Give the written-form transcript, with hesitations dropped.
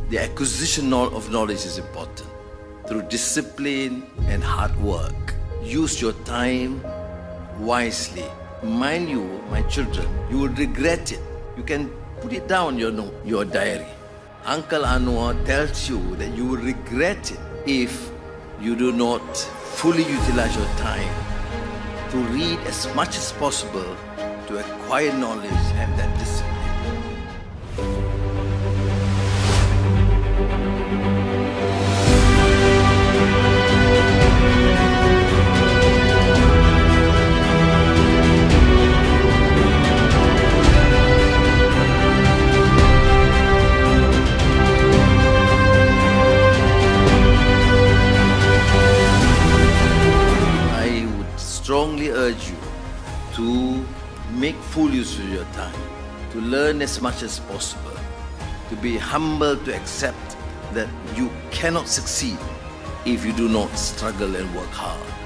The acquisition of knowledge is important through discipline and hard work. Use your time wisely. Mind you, my children, you will regret it. You can put it down your diary. Uncle Anwar tells you that you will regret it if you do not fully utilize your time to read as much as possible, to acquire knowledge and that discipline. Strongly urge you to make full use of your time, to learn as much as possible, to be humble, to accept that you cannot succeed if you do not struggle and work hard.